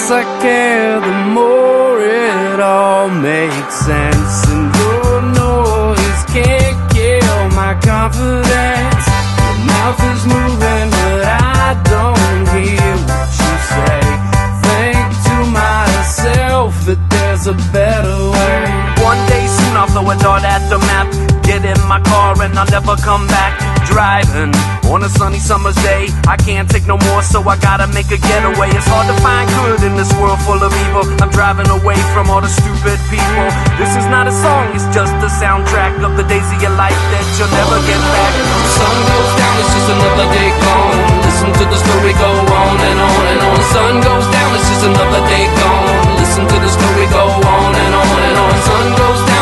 less I care, the more it all makes sense. And your noise can't kill my confidence. Your mouth is moving, but I don't hear what you say. Think to myself that there's a better way. One day soon I'll throw a dart at the map, get in my car and I'll never come back. Driving on a sunny summer's day, I can't take no more, so I gotta make a getaway. It's hard to find good in this world full of evil. I'm driving away from all the stupid people. This is not a song, it's just a soundtrack of the days of your life that you'll never get back. The sun goes down, it's just another day gone. Listen to the story go on and on and on. Sun goes down, it's just another day gone. Listen to the story go on and on and on. Sun goes down.